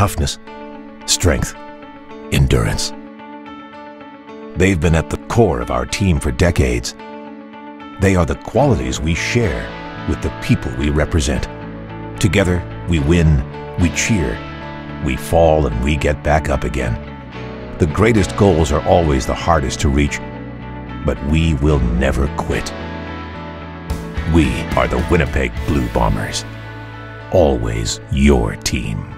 toughness, strength, endurance. They've been at the core of our team for decades. They are the qualities we share with the people we represent. Together, we win, we cheer, we fall, and we get back up again. The greatest goals are always the hardest to reach, but we will never quit. We are the Winnipeg Blue Bombers. Always your team.